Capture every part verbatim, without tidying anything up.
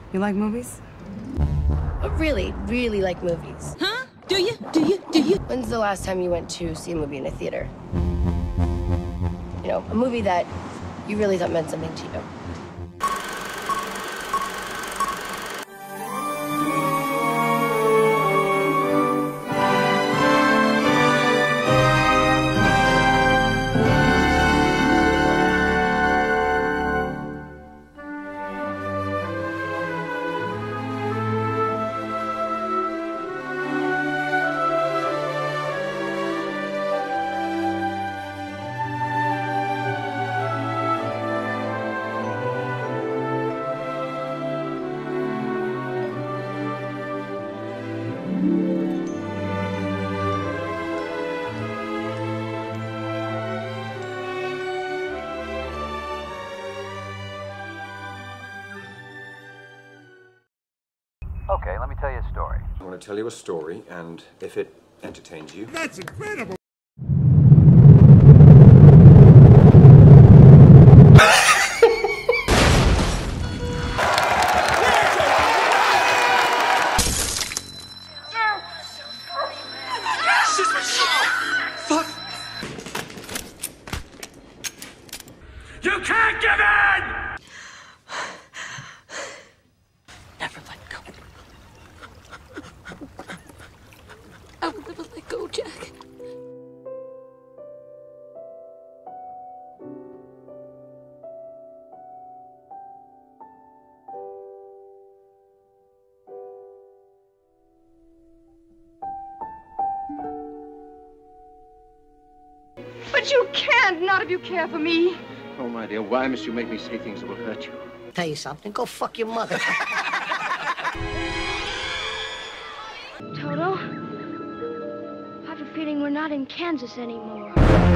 You like movies? I really, really like movies. Huh? Do you? Do you? Do you? When's the last time you went to see a movie in a theater? You know, a movie that you really thought meant something to you. Okay, let me tell you a story. I want to tell you a story, and if it entertains you... That's incredible! Fuck! You can't give in! Never let go. I will never let go, Jack. But you can't, not if you care for me. Oh, my dear, why must you make me say things that will hurt you? Tell you something, go fuck your mother. Toto, I have a feeling we're not in Kansas anymore.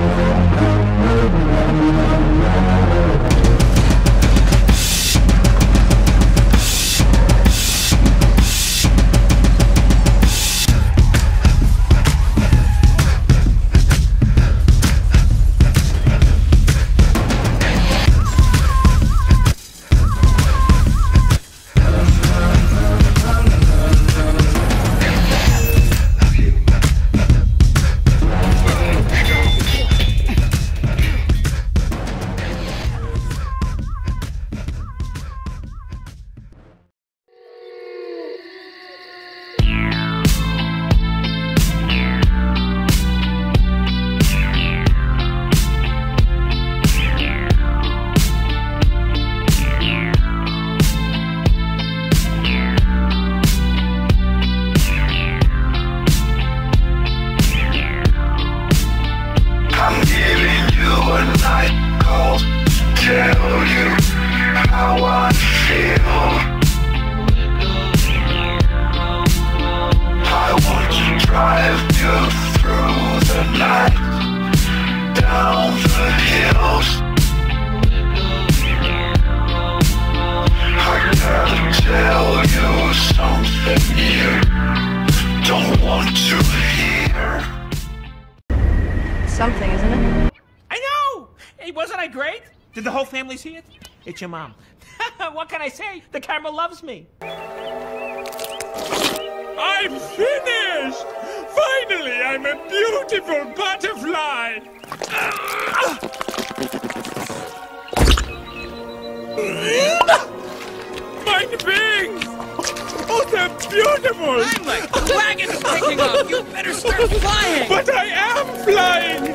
Tell you how I feel. I want to drive you through the night, down the hills. I gotta tell you something you don't want to hear. Something, isn't it? I know! Hey, wasn't I great? Did the whole family see it? It's your mom. What can I say? The camera loves me. I'm finished! Finally, I'm a beautiful butterfly! My wings! Oh, they're beautiful! I'm like, the wagon is taking off! You better start flying! But I am flying!